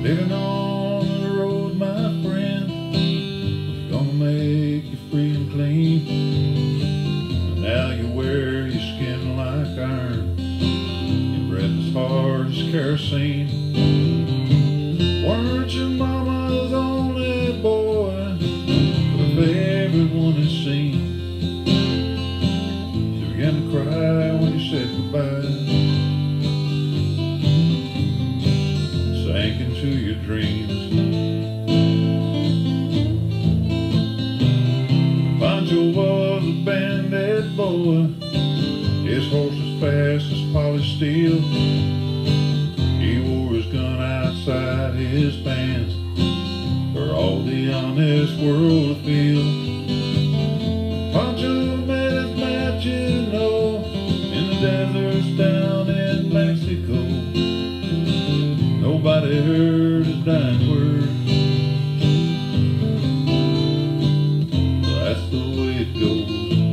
Living on the road, my friend, was gonna make you free and clean. But now you wear your skin like iron, your breath as hard as kerosene. Weren't your mama's only boy, but everyone has seen. She began to cry when you said goodbye, sank into your dreams. Pancho was a bandit boy, his horse was fast as polished steel. He wore his gun outside his pants for all the honest world to feel. Pancho met his match, you know, in the deserts down in Mexico. Nobody heard his dying words. That's the way it goes.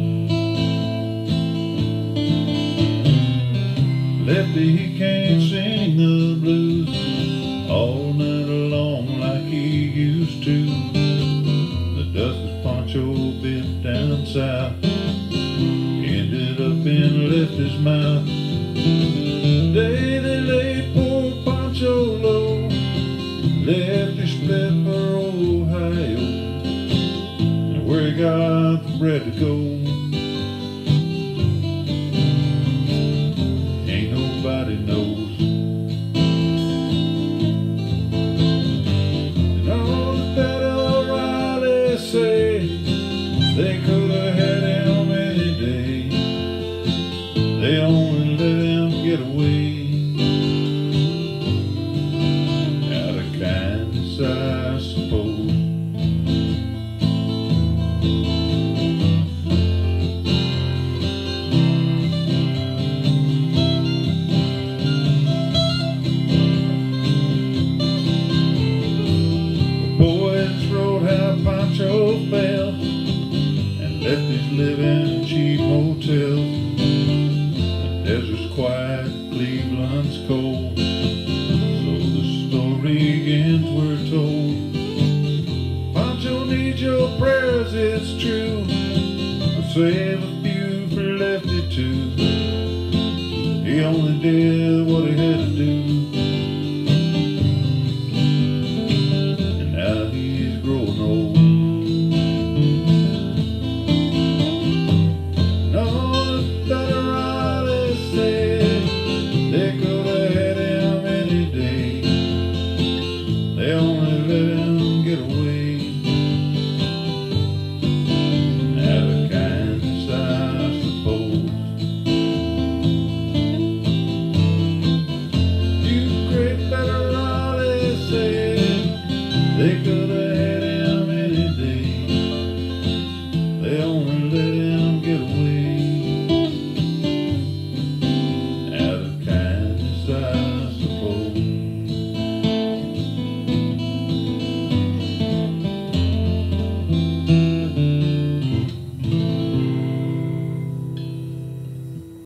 Lefty, he can't sing the blues all night long like he used to. The dust of Pancho bit down south ended up in Lefty's mouth. The day they laid poor Pancho low, Lefty split for Ohio, and where he got the bread to go, ain't nobody knows. And all the Daddy O'Reilly say they could have had him any day, they only let him get away. Out of kindness, I suppose. The boys wrote how Pancho fell and left his living in cheap hotels. The desert's quiet, Cleveland's cold, so the story ends we're told. Pancho needs your prayers, it's true, but save a